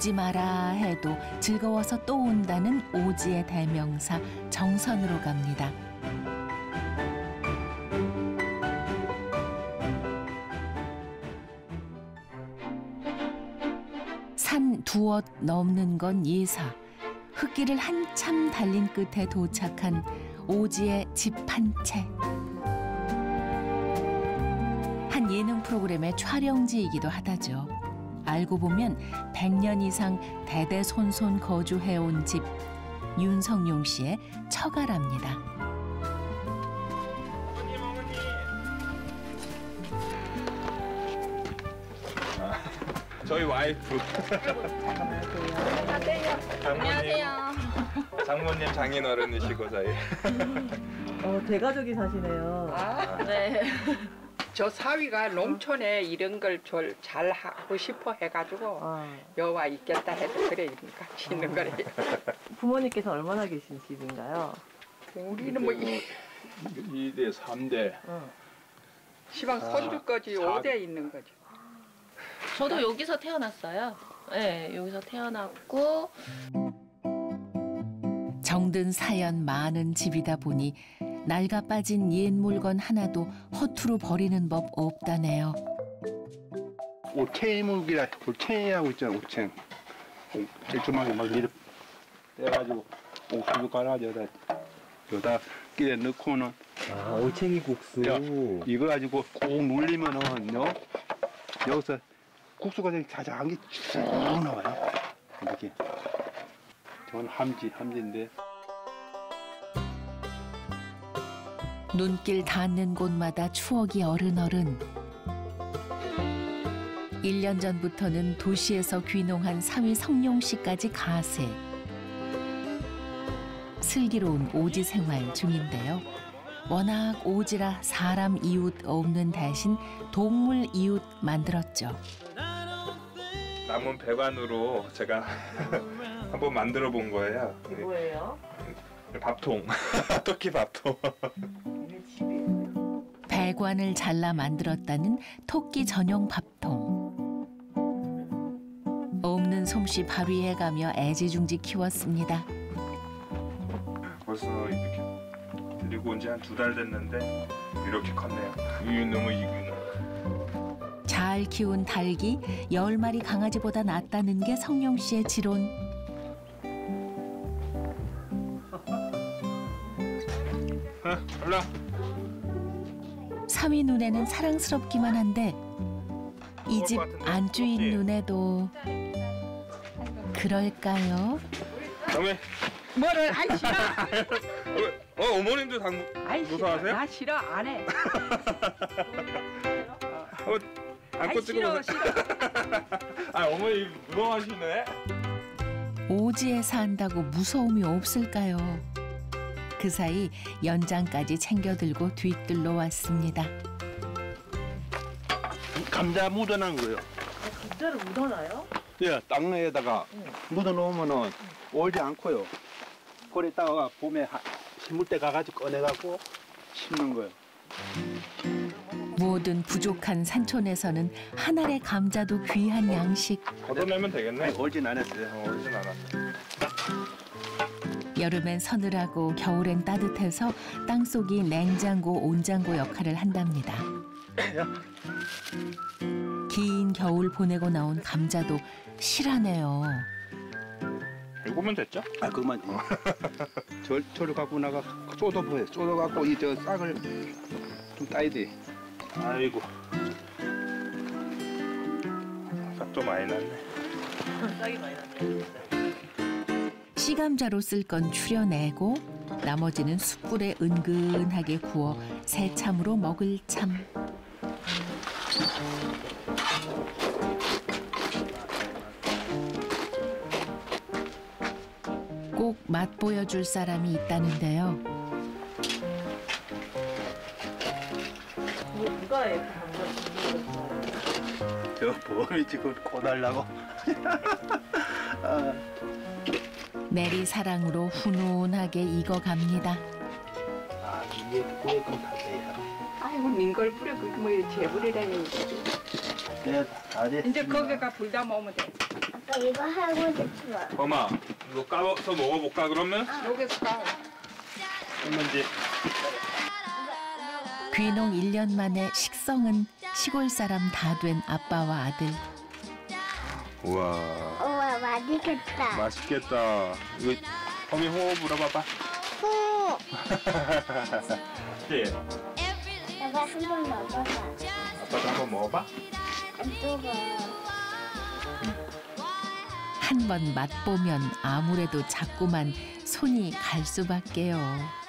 오지 마라 해도 즐거워서 또 온다는 오지의 대명사 정선으로 갑니다. 산 두엇 넘는 건 예사. 흙길을 한참 달린 끝에 도착한 오지의 집 한 채. 한 예능 프로그램의 촬영지이기도 하다죠. 알고 보면 100년 이상 대대손손 거주해온 집, 윤성용 씨의 처가랍니다. 저희 와이프. 안녕하세요. 장모님 장인어른이시고 저희. 대가족이 사시네요. 아, 네. 저 사위가 농촌에 이런 걸 잘 하고 싶어 해가지고 여와 있겠다 해서 그래 같이 있는 거래요. 부모님께서 얼마나 계신 집인가요? 우리는 뭐 2대, 3대. 시방 손주까지 5대 있는 거죠. 저도 여기서 태어났어요. 네, 여기서 태어났고. 정든 사연 많은 집이다 보니 낡아 빠진 옛 물건 하나도 허투루 버리는 법 없다네요. 올챙이물기라 올챙이하고 있잖아. 올챙. 찔끔하게 막 이렇게 떼가지고 옥수수 갈아서 여기다 끼에 넣고는 올챙이 국수. 이거 가지고 꾹 눌리면은요 여기서 국수가 되게 자작하게 쭉 나와요. 이렇게. 저건 함지인데. 눈길 닿는 곳마다 추억이 어른어른. 1년 전부터는 도시에서 귀농한 사위 성룡 씨까지 가세. 슬기로운 오지 생활 중인데요. 워낙 오지라 사람 이웃 없는 대신 동물 이웃 만들었죠. 남은 배관으로 제가 한번 만들어 본 거예요. 뭐예요? 밥통. 토끼 밥통. 배관을 잘라 만들었다는 토끼 전용 밥통. 없는 솜씨 밥 위에 가며 애지중지 키웠습니다. 벌써 이렇게 들고 온 지 한 2달 됐는데 이렇게 컸네요. 이놈의 잘 키운 닭이 10마리 강아지보다 낫다는 게 성룡 씨의 지론. 올라. 사위 눈에는 사랑스럽기만 한데 이 집 안주인 눈에도 그럴까요? 다음에 뭐를 안 싫어? 어머님도 당구 무서워하세요? 나 싫어 안 해. 안고 찍어. 싫어. 아 어머니 무서워하시네. 오지에 산다고 무서움이 없을까요? 그 사이 연장까지 챙겨들고 뒤뜰러 왔습니다. 감자 묻어난 거예요. 감자를 묻어놔요? 예, 땅에다가 묻어놓으면은 얼지 않고요. 그랬다가 봄에 심을 때 가가지고 꺼내갖고 심는 거예요. 뭐든 부족한 산촌에서는 한 알의 감자도 귀한 양식. 걷어내면 되겠네. 아니, 얼진 않았어요. 얼진 않았어. 여름엔 서늘하고 겨울엔 따뜻해서 땅속이 냉장고, 온장고 역할을 한답니다. 긴 겨울 보내고 나온 감자도 실하네요. 이거면 됐죠? 아 그만. 저를 갖고 나가 쏟아보여. 쏟아갖고 이 저 싹을 좀 따야 돼. 아이고. 싹도 많이 났네. 싹이 많이 났네. 씨감자로 쓸 건 추려내고 나머지는 숯불에 은근하게 구워 새참으로 먹을 참. 꼭 맛보여줄 사람이 있다는데요. 누가 감자 묻는 저 범이 지금 고달라고. 내리 사랑으로 훈훈하게 익어갑니다. 아 이게 그거금 다돼요. 아이고 민걸 뿌려 그뭐 재불이라 해야지. 네, 다 됐습니다. 이제 거기가 불 다 먹으면 돼. 이거 하고 싶어. 범아, 이거 까서 먹어볼까 그러면? 여기서 까. 그러면 이제 귀농 1년 만에 식성은 시골 사람 다 된 아빠와 아들. 우와, 우와, 맛있겠다. 맛있겠다. 이거 범이 호흡 불어봐봐. 후. 예. 내가 한번 먹어봐. 아빠도 한번 먹어봐. 안 뜨거. 한 번 맛보면 아무래도 자꾸만 손이 갈 수밖에요.